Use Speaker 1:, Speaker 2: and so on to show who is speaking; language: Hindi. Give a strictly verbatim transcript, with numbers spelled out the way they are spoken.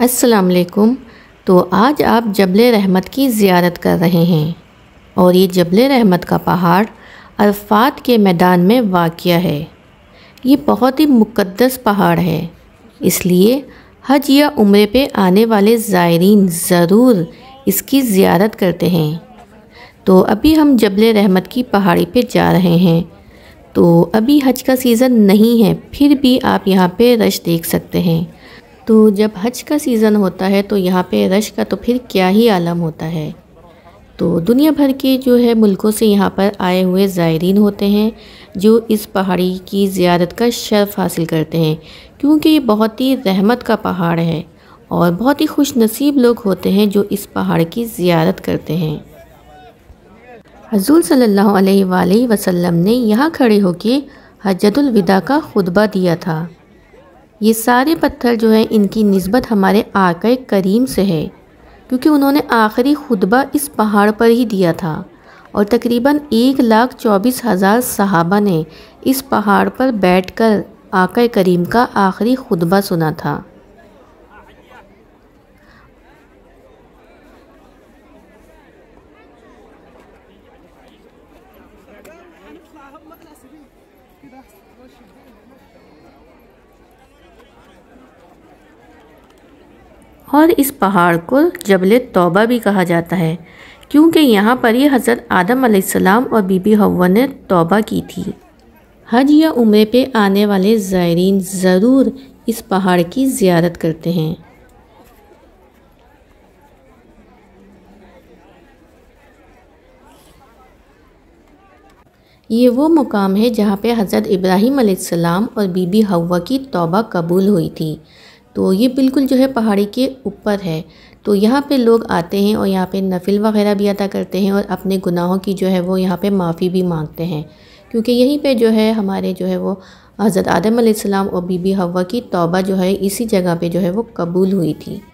Speaker 1: अस्सलाम वालेकुम। तो आज आप जबल रहमत की ज़ियारत कर रहे हैं और ये जबल रहमत का पहाड़ अरफात के मैदान में वाक़या है। ये बहुत ही मुक़द्दस पहाड़ है, इसलिए हज या उम्रे पे आने वाले ज़ायरीन ज़रूर इसकी ज़ियारत करते हैं। तो अभी हम जबल रहमत की पहाड़ी पे जा रहे हैं। तो अभी हज का सीज़न नहीं है, फिर भी आप यहाँ पे रश देख सकते हैं। तो जब हज का सीज़न होता है तो यहाँ पे रश का तो फिर क्या ही आलम होता है। तो दुनिया भर के जो है मुल्कों से यहाँ पर आए हुए ज़ायरीन होते हैं जो इस पहाड़ी की ज़ियारत का शर्फ़ हासिल करते हैं, क्योंकि ये बहुत ही रहमत का पहाड़ है और बहुत ही खुश नसीब लोग होते हैं जो इस पहाड़ की ज़ियारत करते हैं। हुज़ूर सल्लल्लाहु अलैहि वसल्लम ने यहाँ खड़े होकर हज्जतुल विदा का खुतबा दिया था। ये सारे पत्थर जो हैं इनकी निस्बत हमारे आका करीम से है, क्योंकि उन्होंने आखिरी खुतबा इस पहाड़ पर ही दिया था और तकरीबन एक लाख चौबीस हज़ार सहाबा ने इस पहाड़ पर बैठकर आका करीम का आखिरी खुतबा सुना था। और इस पहाड़ को जबल तौबा भी कहा जाता है, क्योंकि यहाँ पर ही हज़रत आदम अलैहिस्सलाम और बीबी हव्वा ने तौबा की थी। हज या उम्रे पे आने वाले ज़ायरीन ज़रूर इस पहाड़ की ज़ियारत करते हैं। ये वो मुकाम है जहाँ पे हज़रत इब्राहीम अलैहिस्सलाम और बीबी हव्वा की तौबा कबूल हुई थी। तो ये बिल्कुल जो है पहाड़ी के ऊपर है। तो यहाँ पे लोग आते हैं और यहाँ पे नफिल वगैरह भी अदा करते हैं और अपने गुनाहों की जो है वो यहाँ पे माफ़ी भी मांगते हैं, क्योंकि यहीं पे जो है हमारे जो है वो हज़रत आदम अलैहिस्सलाम और बीबी हव्वा की तौबा जो है इसी जगह पे जो है वो कबूल हुई थी।